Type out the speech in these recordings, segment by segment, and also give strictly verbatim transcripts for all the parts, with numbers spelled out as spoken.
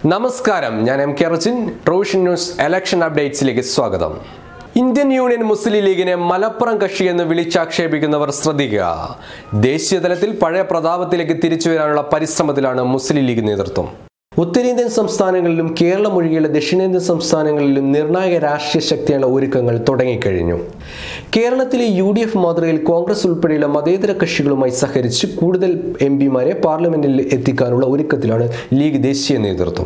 നമസ്കാരം, ഞാൻ M K Rachin. Truevision news election അപ്ഡേറ്റ്സിലേക്ക് സ്വാഗതം. ഇന്ത്യൻ യൂണിയൻ മുസ്ലിം ലീഗിനെ മലപ്പുറം കക്ഷി എന്ന് വിളിച്ചാക്ഷേപിക്കുന്നവർ ശ്രദ്ധിക്കുക. ദേശീയ തലത്തിൽ പഴയ പ്രതാപത്തിലേക്ക് തിരിച്ചു വരാനുള്ള പരിശ്രമത്തിലാണ് മുസ്ലിം ലീഗ് നേതൃത്വം. ഉത്തരേന്ത്യൻ സംസ്ഥാനങ്ങളിലും കേരളം ഒഴികെയുള്ള ദക്ഷിണേന്ത്യൻ സംസ്ഥാനങ്ങളിലും നിർണായക രാഷ്ട്രീയ ശക്തിയുള്ള ഒരുക്കങ്ങൾ തുടങ്ങിക്കഴിഞ്ഞു. കേരളത്തിലെ യു ഡി എഫ് മാതൃകയിൽ കോൺഗ്രസ് ഉൾപ്പെടെയുള്ള മതേതര കക്ഷികളുമായി സഹകരിച്ച് കൂടുതൽ എം പിമാരെ പാർലമെന്റിൽ എത്തിക്കാനുള്ള ഒരുക്കത്തിലാണ് ലീഗ് ദേശീയ നേതൃത്വം.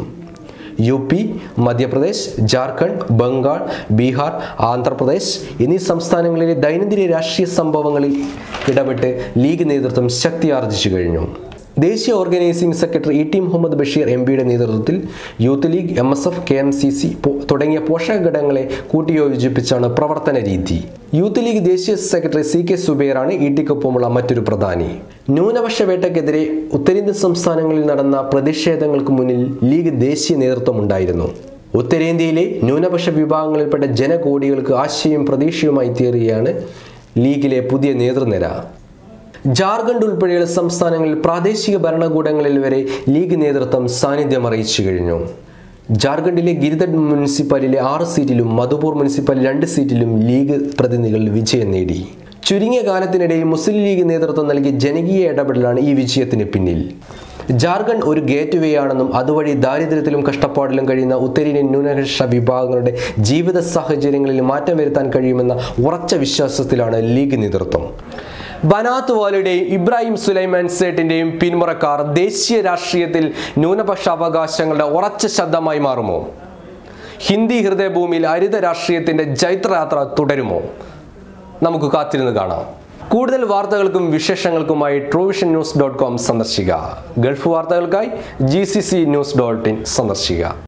യു പി, മധ്യപ്രദേശ്, ജാർഖണ്ഡ്, ബംഗാൾ, ബീഹാർ, ആന്ധ്രാപ്രദേശ് എന്നീ സംസ്ഥാനങ്ങളിലെ ദൈനംദിന രാഷ്ട്രീയ സംഭവങ്ങളിൽ ഇടപെട്ട് ലീഗ് നേതൃത്വം ശക്തിയാർജിച്ചു കഴിഞ്ഞു. ദേശീയ organising secretary E T Muhammad Basheer M പിയുടെ നേതൃത്വത്തിൽ youth league, M S F, K M C C തുടങ്ങിയ പോഷക ഘടകങ്ങളെ കൂട്ടിയോജിപ്പിച്ചാണ് പ്രവർത്തന രീതി. യൂത്ത് ലീഗ് ദേശീയ സെക്രട്ടറി സി കെ സുബൈറാണ് ഇ ടിക്കൊപ്പമുള്ള മറ്റൊരു പ്രധാനി. ന്യൂനപക്ഷ വേട്ടയ്ക്കെതിരെ ഉത്തരേന്ത്യൻ സംസ്ഥാനങ്ങളിൽ നടന്ന പ്രതിഷേധങ്ങൾക്ക് മുന്നിൽ ലീഗ് ദേശീയ നേതൃത്വമുണ്ടായിരുന്നു. ഉത്തരേന്ത്യയിലെ ന്യൂനപക്ഷ വിഭാഗങ്ങളിൽപ്പെട്ട ജനകോടികൾക്ക് ആശയവും പ്രതീക്ഷയുമായി തീരുകയാണ് ലീഗിലെ പുതിയ നേതൃനിര. ജാർഖണ്ഡ് ഉൾപ്പെടെയുള്ള സംസ്ഥാനങ്ങളിൽ പ്രാദേശിക ഭരണകൂടങ്ങളിൽ വരെ ലീഗ് നേതൃത്വം സാന്നിധ്യം അറിയിച്ചു കഴിഞ്ഞു. ജാർഖണ്ഡിലെ ഗിരിധഡ് മുനിസിപ്പാലിറ്റിയിലെ ആറ് സീറ്റിലും മധുപൂർ മുനിസിപ്പാലിറ്റി രണ്ട് സീറ്റിലും ലീഗ് പ്രതിനിധികൾ വിജയം നേടി. ചുരുങ്ങിയ കാലത്തിനിടയിൽ മുസ്ലിം ലീഗ് നേതൃത്വം നൽകിയ ജനകീയ ഇടപെടലാണ് ഈ വിജയത്തിന് പിന്നിൽ. ജാർഖണ്ഡ് ഒരു ഗേറ്റ് വേ ആണെന്നും അതുവഴി ദാരിദ്ര്യത്തിലും കഷ്ടപ്പാടിലും കഴിയുന്ന ഉത്തരേന്ത്യൻ ന്യൂനപക്ഷ വിഭാഗങ്ങളുടെ ജീവിത സാഹചര്യങ്ങളിൽ മാറ്റം വരുത്താൻ കഴിയുമെന്ന ഉറച്ച വിശ്വാസത്തിലാണ് ലീഗ് നേതൃത്വം. ബനാത്ത് വാലിയുടെയും ഇബ്രാഹിം സുലൈമാൻ സേട്ടിന്റെയും പിന്മുറക്കാർ ദേശീയ രാഷ്ട്രീയത്തിൽ ന്യൂനപക്ഷ അവകാശങ്ങളുടെ ഉറച്ച ശബ്ദമായി മാറുമോ? ഹിന്ദി ഹൃദയഭൂമിയിൽ ഹരിത രാഷ്ട്രീയത്തിന്റെ ജൈത്രയാത്ര തുടരുമോ? നമുക്ക് കാത്തിരുന്ന് കാണാം. കൂടുതൽ വാർത്തകൾക്കും വിശേഷങ്ങൾക്കുമായി ട്രൂവിഷൻ ന്യൂസ് ഡോട്ട് കോം സന്ദർശിക്കുക. ഗൾഫ് വാർത്തകൾക്കായി G C C news dot in സന്ദർശിക്കുക.